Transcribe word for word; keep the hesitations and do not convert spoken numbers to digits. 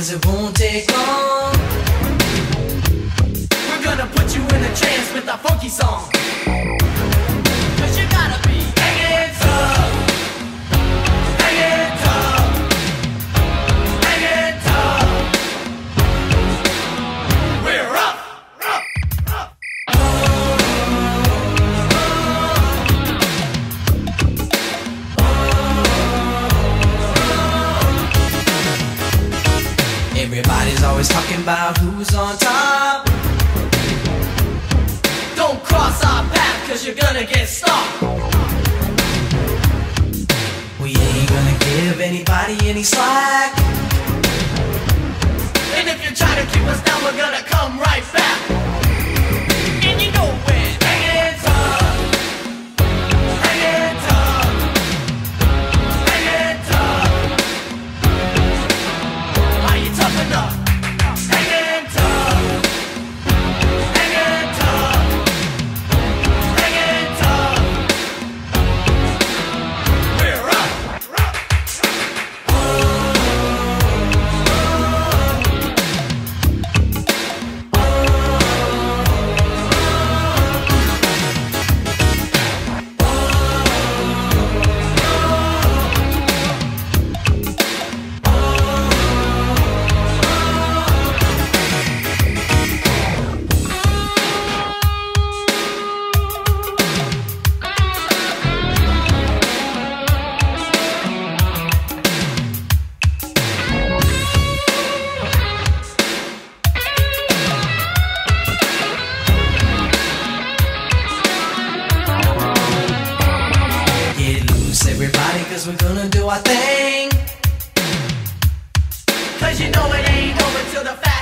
cause it won't take long. We're gonna put you in a trance with a funky song. Cause you gotta be hanging tough, hanging tough, hanging tough. We're up, up, up. Everybody's always talking about who's on top. Don't cross our path cause you're gonna get stopped. We ain't gonna give anybody any slack. And if you try to keep us down, we're gonna come right back. And you know when hanging tough, hanging tough, hanging tough. Are you tough enough? Hanging tough, hanging tough, hanging tough. We're up, up, get loose, everybody, cause we're gonna do our thing. Cause you know it ain't over till the fact